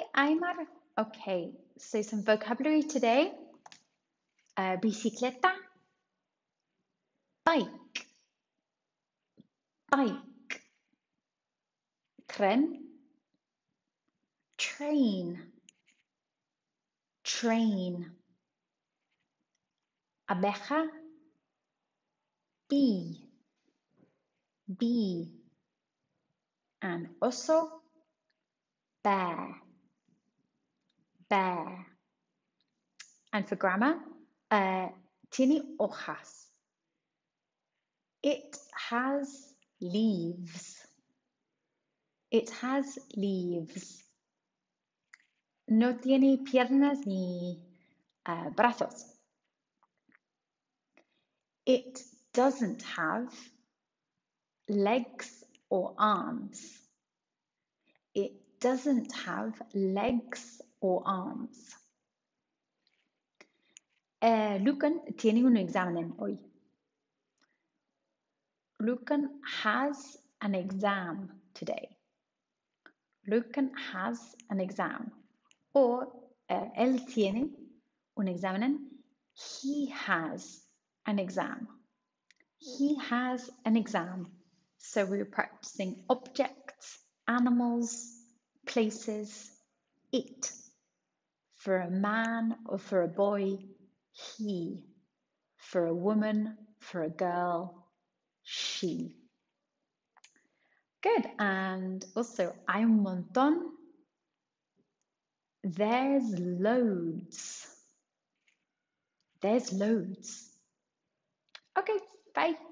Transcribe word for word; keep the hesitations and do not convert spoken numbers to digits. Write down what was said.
Aimar. Okay, so some vocabulary today. Uh, bicicleta, bike, bike, tren, train, train, abeja, bee, bee, and oso, bear, bear. And for grammar, uh, tiene hojas. It has leaves. It has leaves. No tiene piernas ni uh, brazos. It doesn't have legs or arms. It doesn't have legs or arms. Eh, Lucan tiene un examen hoy. Lucan has an exam today. Lucan has an exam. Or eh, él tiene un examen. He has an exam. He has an exam. So we're practicing objects, animals, places, it. For a man or for a boy, he. For a woman, for a girl, she. Good. And also, hay un montón. There's loads. There's loads. Okay, bye.